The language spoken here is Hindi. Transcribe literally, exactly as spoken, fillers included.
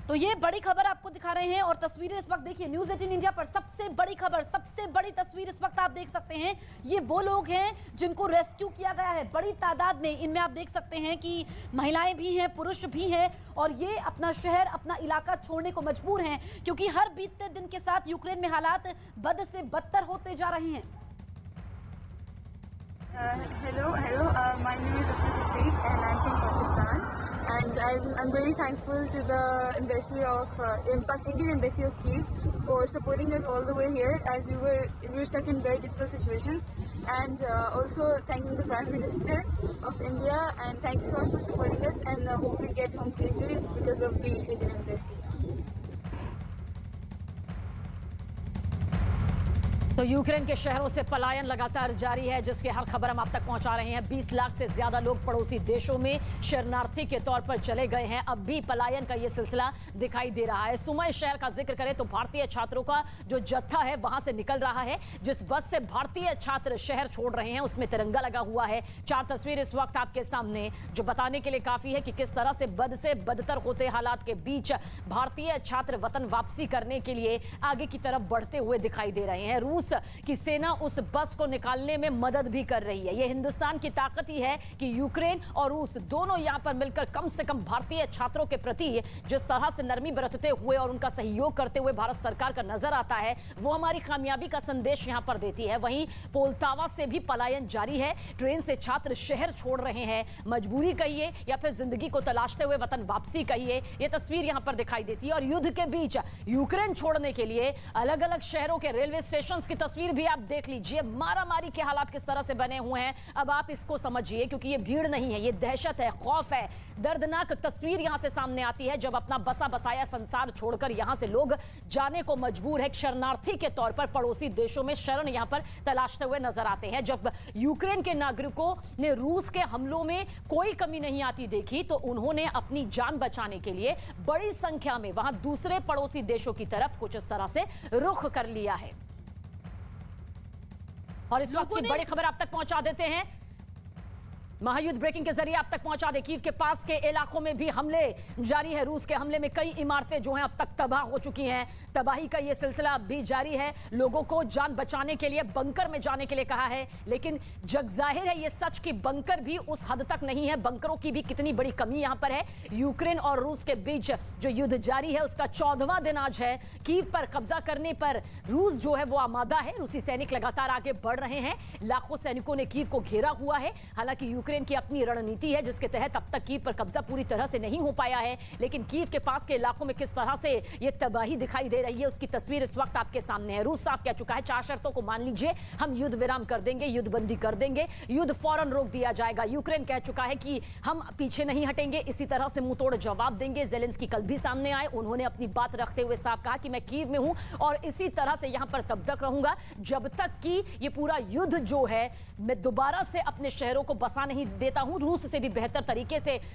तो ये बड़ी खबर आपको दिखा रहे हैं और तस्वीरें इस वक्त देखिए न्यूज़ एटीन इंडिया पर सबसे बड़ी खबर, सबसे बड़ी तस्वीर इस वक्त आप देख सकते हैं। ये वो लोग हैं जिनको रेस्क्यू किया गया है बड़ी तादाद में। इनमें आप देख सकते हैं कि महिलाएं भी हैं, पुरुष भी हैं और ये अपना शहर, अपना इलाका छोड़ने को मजबूर हैं क्योंकि हर बीतते दिन के साथ यूक्रेन में हालात बद से बदतर होते जा रहे हैं। Uh, hello, hello. Uh, my name is Asma Shafiq and I'm from Pakistan. And I'm, I'm very thankful to the embassy of uh, Indian embassy of Kyiv for supporting us all the way here, as we were we were stuck in very difficult situations. And uh, also thanking the Prime Minister of India, and thank you so much for supporting us. And uh, hope we get home safely because of the Indian embassy. तो यूक्रेन के शहरों से पलायन लगातार जारी है, जिसकी हर खबर हम आप तक पहुंचा रहे हैं। बीस लाख से ज्यादा लोग पड़ोसी देशों में शरणार्थी के तौर पर चले गए हैं। अब भी पलायन का ये सिलसिला दिखाई दे रहा है। सुमय शहर का जिक्र करें तो भारतीय छात्रों का जो जत्था है वहां से निकल रहा है। जिस बस से भारतीय छात्र शहर छोड़ रहे हैं उसमें तिरंगा लगा हुआ है। चार तस्वीर इस वक्त आपके सामने जो बताने के लिए काफी है कि किस तरह से बद से बदतर होते हालात के बीच भारतीय छात्र वतन वापसी करने के लिए आगे की तरफ बढ़ते हुए दिखाई दे रहे हैं। रूस की सेना उस बस को निकालने में मदद भी कर रही है। यह हिंदुस्तान की ताकत ही है कि यूक्रेन और रूस दोनों यहां पर मिलकर कम से कम भारतीय छात्रों के प्रति जिस तरह से नरमी बरतते हुए और उनका सहयोग करते हुए भारत सरकार का नजर आता है, वो हमारी कामयाबी का संदेश यहां पर देती है। वहीं पोल्तावा से भी पलायन जारी है। ट्रेन से छात्र शहर छोड़ रहे हैं। मजबूरी कहिए या फिर जिंदगी को तलाशते हुए वतन वापसी कहिए, यह तस्वीर यहां पर दिखाई देती है। और युद्ध के बीच यूक्रेन छोड़ने के लिए अलग अलग शहरों के रेलवे स्टेशन की तस्वीर भी आप देख लीजिए। मारामारी के हालात किस तरह से बने हुए हैं अब आप इसको समझिए, क्योंकि ये भीड़ नहीं है, ये दहशत है, खौफ है। दर्दनाक तस्वीर यहां से सामने आती है जब अपना बसा बसाया संसार छोड़कर यहां से लोग जाने को मजबूर है। शरणार्थी के तौर पर पड़ोसी देशों में शरण यहां पर तलाशते हुए नजर आते हैं। जब यूक्रेन के नागरिकों ने रूस के हमलों में कोई कमी नहीं आती देखी तो उन्होंने अपनी जान बचाने के लिए बड़ी संख्या में वहां दूसरे पड़ोसी देशों की तरफ कुछ इस तरह से रुख कर लिया है। और इस वक्त की बड़ी खबर आप तक पहुंचा देते हैं। महायुद्ध ब्रेकिंग के जरिए आप तक पहुंचा दे। कीव के पास के इलाकों में भी हमले जारी है। रूस के हमले में कई इमारतें जो हैं अब तक तबाह हो चुकी हैं। तबाही का यह सिलसिला अब भी जारी है। लोगों को जान बचाने के लिए बंकर में जाने के लिए कहा है, लेकिन जग जाहिर है यह सच कि बंकर भी उस हद तक नहीं है। बंकरों की भी कितनी बड़ी कमी यहां पर है। यूक्रेन और रूस के बीच जो युद्ध जारी है उसका चौदहवां दिन आज है। कीव पर कब्जा करने पर रूस जो है वो आमादा है। रूसी सैनिक लगातार आगे बढ़ रहे हैं। लाखों सैनिकों ने कीव को घेरा हुआ है। हालांकि यूक्रेन की अपनी रणनीति है जिसके तहत अब तक कीव पर कब्जा पूरी तरह से नहीं हो पाया है, लेकिन कीव के पास के इलाकों में किस तरह से यह तबाही दिखाई दे रही है उसकी तस्वीर इस वक्त आपके सामने है। रूस साफ कह चुका है चार शर्तों को मान लीजिए, हम युद्ध विराम कर देंगे, युद्ध बंदी कर देंगे, युद्ध फौरन रोक दिया जाएगा। यूक्रेन कह चुका है कि हम पीछे नहीं हटेंगे, इसी तरह से मुंह तोड़ जवाब देंगे। ज़ेलेंस्की कल भी सामने आए, उन्होंने अपनी बात रखते हुए साफ कहा कि मैं कीव में हूं और इसी तरह से यहां पर तब तक रहूंगा जब तक कि यह पूरा युद्ध जो है मैं दोबारा से अपने शहरों को बसा नहीं देता हूं। रूस से भी बेहतर तरीके से